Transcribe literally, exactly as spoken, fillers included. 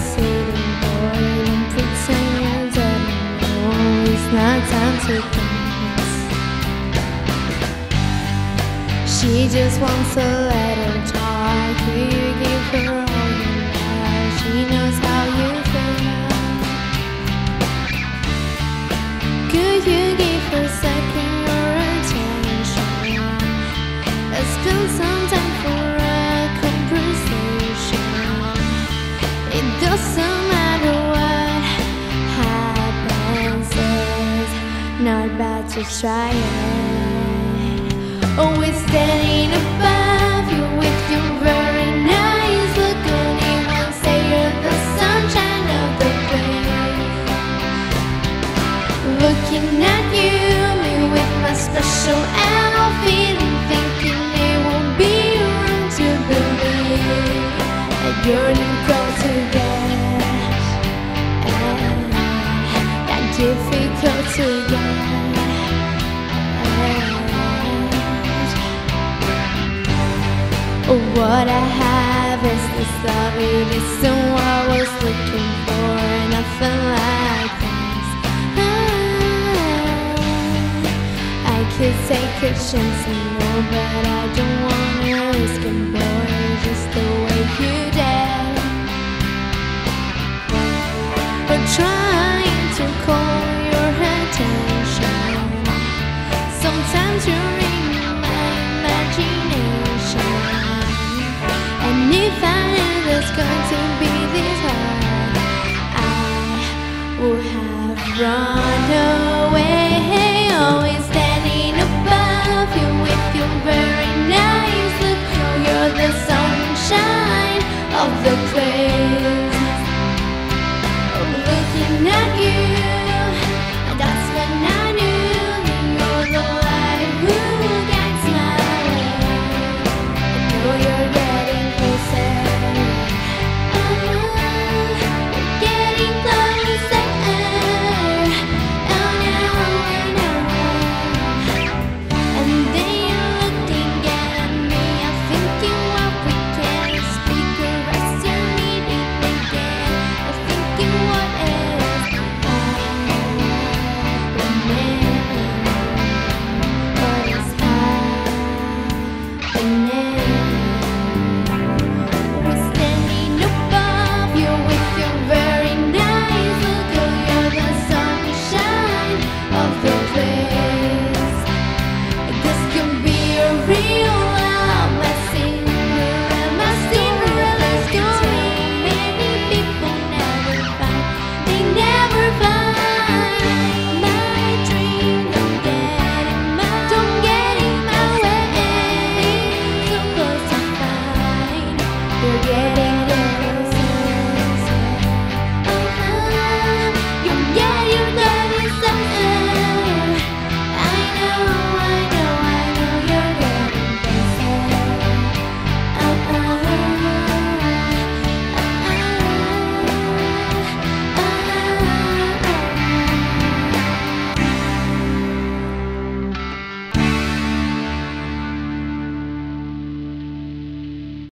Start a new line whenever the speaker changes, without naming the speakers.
sitting bored and pretend that I know it's not time to dance. She just wants a little talk. Will you give her all your love? She knows how you feel. Could you give her a second your attention? Let's spend some time for a conversation. It doesn't matter what happens, it's not bad to try it. Always standing above you with your very nice look. Anyone say you're the sunshine of the place. Looking at you, me with my special outfit, and thinking it won't be wrong to believe that you're difficult to get, and that difficult to get. What I have is this love, it isn't what I was looking for, nothing like this. I, I could take a chance and more, but I don't wanna risk it more, just the way you did. Or trying to call your attention. Sometimes you're in my imagination. And if I knew it's going to be this hard, I would have run away. Always standing above you with your very nice look. You're the sunshine of the place. Looking at you, that's when I knew that you're the light who guides my way. I know you're getting closer. We're getting closer. Oh no, no. And then you're looking at me. I'm thinking what we can speak. The rest you need it again. I'm thinking what else happening. What is happening? We're standing above you with your very nice look. You're the sunshine of the place. This can be a real love, my Cinderella, Cinderella story. Many people never find, they never find my dream. Don't get in my, don't get in my way. So close to find, you're getting